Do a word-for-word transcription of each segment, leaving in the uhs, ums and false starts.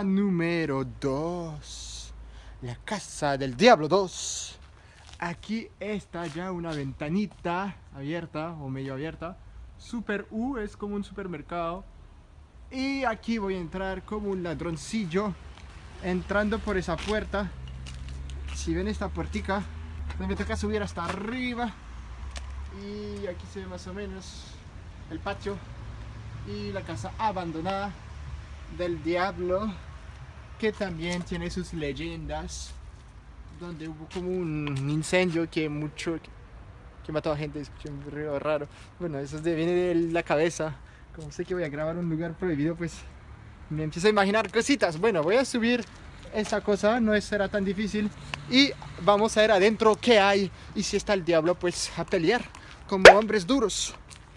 casa número dos. La casa del diablo dos. Aquí está ya una ventanita abierta o medio abierta. Super U, es como un supermercado. Y aquí voy a entrar como un ladroncillo, entrando por esa puerta. Si ven esta puertica, me toca subir hasta arriba. Y aquí se ve más o menos el patio y la casa abandonada del diablo, que también tiene sus leyendas, donde hubo como un incendio que mucho que, que mató a gente. Escuché un ruido raro. Bueno, eso es de, viene de la cabeza. Como sé que voy a grabar un lugar prohibido, pues me empiezo a imaginar cositas. Bueno, voy a subir esa cosa, no será tan difícil, y vamos a ver adentro qué hay, y si está el diablo, pues a pelear como hombres duros.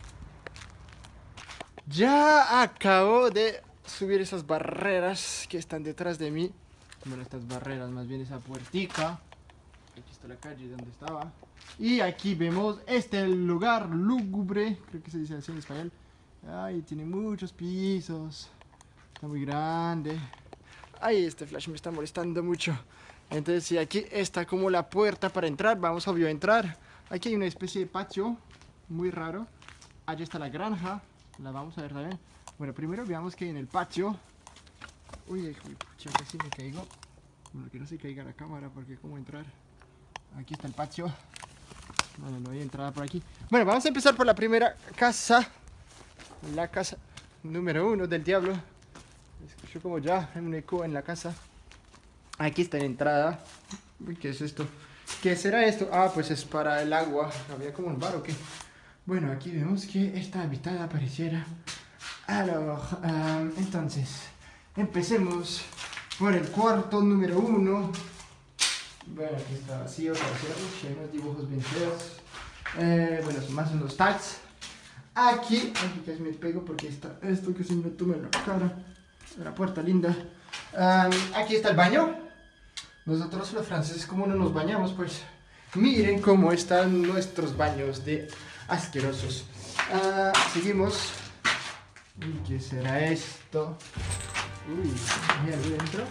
Ya acabo de subir esas barreras que están detrás de mí. Bueno, estas barreras, más bien esa puertica. Aquí está la calle donde estaba. Y aquí vemos este lugar lúgubre, creo que se dice así en español. Ay, tiene muchos pisos. Está muy grande. Ay, este flash me está molestando mucho. Entonces, si aquí está como la puerta para entrar, vamos obvio a entrar. Aquí hay una especie de patio muy raro. Allí está la granja. La vamos a ver también. Bueno, primero veamos que hay en el patio. Uy, uy, pucha, casi me caigo. Bueno, que no se caiga la cámara, porque cómo entrar. Aquí está el patio. Bueno, no hay entrada por aquí. Bueno, vamos a empezar por la primera casa. La casa número uno del diablo. Escucho como ya hay un eco en la casa. Aquí está la entrada. Uy, ¿qué es esto? ¿Qué será esto? Ah, pues es para el agua. Había como un bar o qué. Bueno, aquí vemos que está habitada, pareciera. Alors, um, entonces, empecemos por el cuarto número uno. Bueno, aquí está vacío, vacío. Hay unos dibujos bien feos. Eh, bueno, son más unos tags. Aquí, aquí casi me pego porque está esto que se me toma en la cara. La puerta linda. Um, aquí está el baño. Nosotros los franceses, como no nos bañamos, pues miren cómo están nuestros baños de asquerosos. Uh, seguimos. Uy, ¿qué será esto? Uy, ¿hay algo dentro?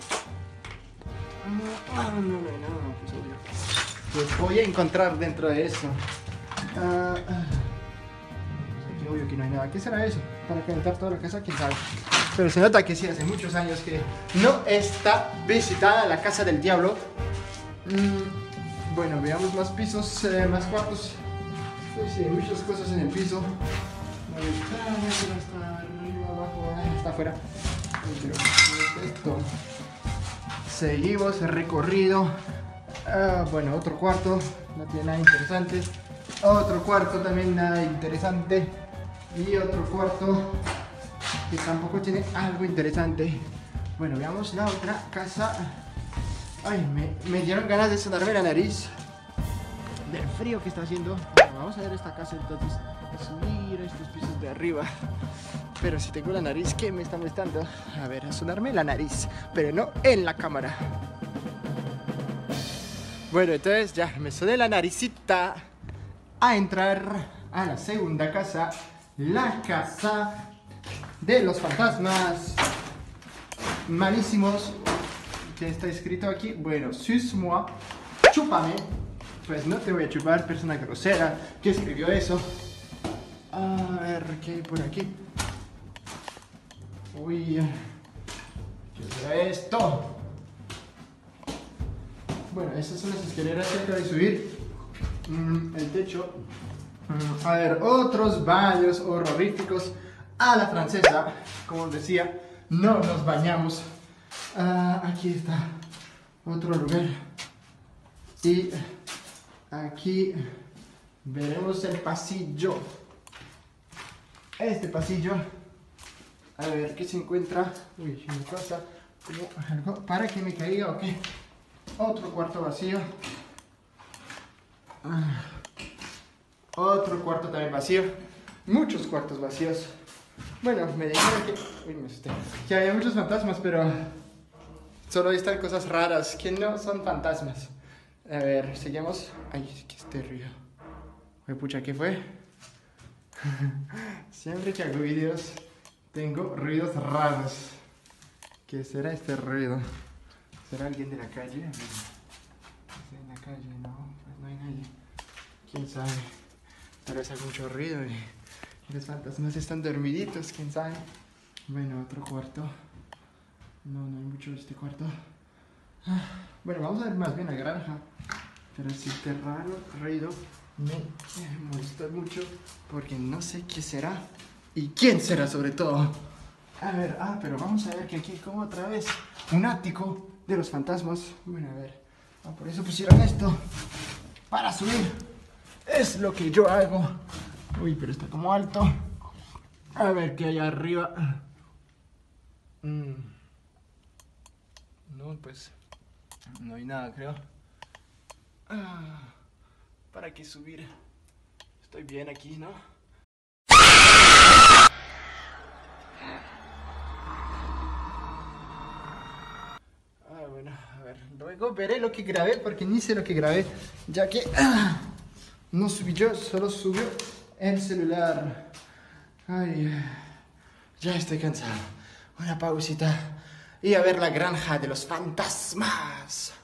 Ah, no, no, no, no, pues obvio. Pues voy a encontrar dentro de eso. Uh, uh. Obvio que no hay nada. ¿Qué será eso? Para calentar toda la casa, quién sabe. Pero se nota que sí, hace muchos años que no está visitada la casa del diablo. Mm, bueno, veamos más pisos, eh, más cuartos. Pues sí, hay muchas cosas en el piso. Está, está arriba, abajo, está afuera. Pero, ¿qué es esto? Seguimos el recorrido. Ah, bueno, otro cuarto, no tiene nada interesante. Otro cuarto, también nada interesante. Y otro cuarto que tampoco tiene algo interesante. Bueno, veamos la otra casa. Ay, me, me dieron ganas de sonarme la nariz del frío que está haciendo. Bueno, vamos a ver esta casa entonces. Subir a estos pisos de arriba. Pero si tengo la nariz que me está molestando. A ver, a sonarme la nariz, pero no en la cámara. Bueno, entonces ya me soné la naricita. A entrar a la segunda casa. La casa de los fantasmas malísimos. ¿Qué está escrito aquí? Bueno, suce-moi, chúpame. Pues no te voy a chupar, persona grosera. ¿Qué escribió eso? A ver, ¿qué hay por aquí? Uy, ¿qué será esto? Bueno, estas son las escaleras que acabo de subir. Mm, el techo. Mm, a ver, otros baños horroríficos a la francesa. Como os decía, no nos bañamos. Uh, aquí está otro lugar. Y aquí veremos el pasillo. Este pasillo. A ver qué se encuentra. Uy, una cosa. Como algo para que me caiga o qué. Otro cuarto vacío. Ah. Otro cuarto también vacío. Muchos cuartos vacíos. Bueno, me dijeron que, uy, me asusté, que había muchos fantasmas, pero solo están cosas raras que no son fantasmas. A ver, seguimos. Ay, que este ruido. Uy, pucha, ¿qué fue? Siempre que hago videos tengo ruidos raros. ¿Qué será este ruido? ¿Será alguien de la calle? ¿Está en la calle? No, pues no hay nadie. ¿Quién sabe? Tal vez haga mucho ruido y los fantasmas están dormiditos, ¿quién sabe? Bueno, otro cuarto. No, no hay mucho de este cuarto. Bueno, vamos a ver más bien la granja. Pero si este raro ruido me molesta mucho porque no sé qué será y quién será sobre todo. A ver, ah, pero vamos a ver que aquí hay como otra vez un ático de los fantasmas. Bueno, a ver, ah, por eso pusieron esto para subir. Es lo que yo hago. Uy, pero está como alto. A ver qué hay arriba. Mm. No, pues no hay nada, creo. Ah, ¿para qué subir? Estoy bien aquí, ¿no? Ah, bueno, a ver, luego veré lo que grabé porque ni sé lo que grabé, ya que ah, no subí yo, solo subió el celular. Ay, ya estoy cansado. Una pausita y a ver la granja de los fantasmas.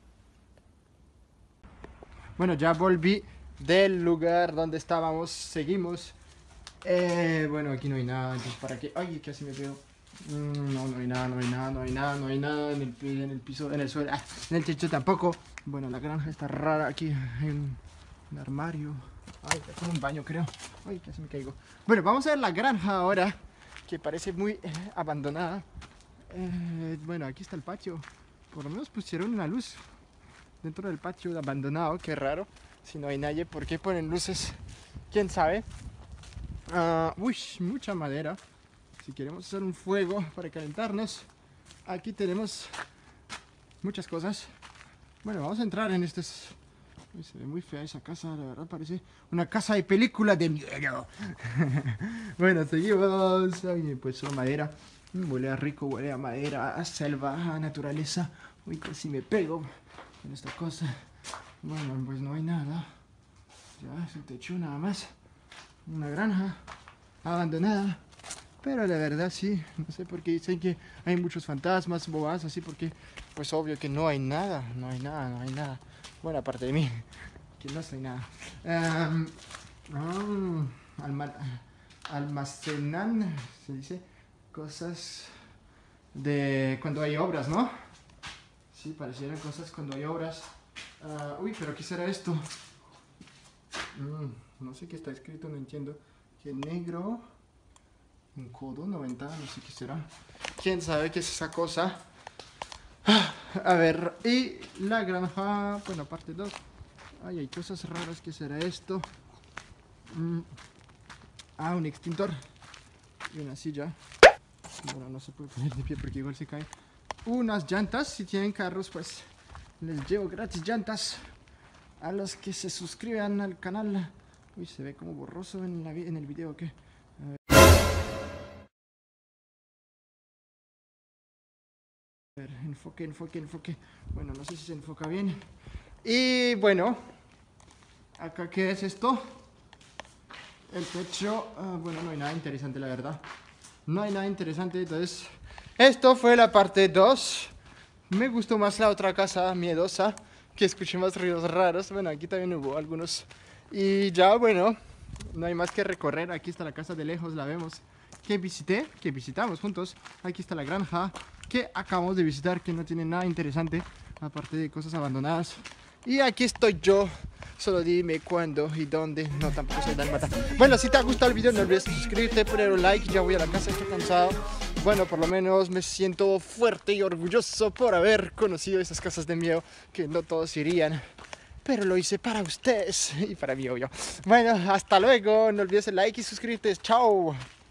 Bueno, ya volví del lugar donde estábamos, seguimos. Eh, bueno, aquí no hay nada, entonces ¿para qué? Ay, casi me veo. Mm, no, no hay nada, no hay nada, no hay nada, no hay nada en el, en el piso, en el suelo, ah, en el techo tampoco. Bueno, la granja está rara, aquí hay un, un armario. Ay, es como un baño, creo. Ay, casi me caigo. Bueno, vamos a ver la granja ahora, que parece muy eh, abandonada. Eh, bueno, aquí está el patio. Por lo menos pusieron una luz dentro del patio abandonado, qué raro. Si no hay nadie, ¿por qué ponen luces? ¿Quién sabe? Uh, uy, mucha madera. Si queremos hacer un fuego para calentarnos, aquí tenemos muchas cosas. Bueno, vamos a entrar en estos. Uy, se ve muy fea esa casa, la verdad parece una casa de película de miedo. Bueno, seguimos. Ay, pues solo madera. Huele a rico, huele a madera, a selva, a naturaleza. Uy, casi me pego con esta cosa. Bueno, pues no hay nada. Ya es un techo nada más. Una granja abandonada. Pero la verdad sí, no sé por qué dicen que hay muchos fantasmas, bobadas así, porque pues obvio que no hay nada, no hay nada, no hay nada. Bueno, aparte de mí, que no soy nada. Um, um, alma, almacenan, se dice, cosas de cuando hay obras, ¿no? Sí, parecieran cosas cuando hay obras. Uh, uy, pero ¿qué será esto? Mm, no sé qué está escrito, no entiendo. Que negro... Un codo noventa, no sé qué será. ¿Quién sabe qué es esa cosa? A ver, y la granja, bueno, parte dos. Ay, hay cosas raras, ¿qué será esto? Mm. Ah, un extintor. Y una silla. Bueno, no se puede poner de pie porque igual se cae. Unas llantas, si tienen carros, pues les llevo gratis llantas a los que se suscriban al canal. Uy, se ve como borroso en, la, en el video, ¿qué? A ver. A ver, enfoque, enfoque, enfoque. Bueno, no sé si se enfoca bien. Y bueno, acá ¿qué es esto? El techo. Uh, bueno, no hay nada interesante, la verdad. No hay nada interesante, entonces esto fue la parte dos. Me gustó más la otra casa miedosa, que escuché más ruidos raros. Bueno, aquí también hubo algunos. Y ya, bueno, no hay más que recorrer. Aquí está la casa de lejos, la vemos. Que visité, que visitamos juntos. Aquí está la granja que acabamos de visitar, que no tiene nada interesante, aparte de cosas abandonadas. Y aquí estoy yo. Solo dime cuándo y dónde. No, tampoco soy dálmata. Bueno, si te ha gustado el video, no olvides suscribirte, poner un like. Ya voy a la casa, estoy cansado. Bueno, por lo menos me siento fuerte y orgulloso por haber conocido esas casas de miedo que no todos irían. Pero lo hice para ustedes y para mí, obvio. Bueno, hasta luego. No olvides el like y suscribirte. Chao.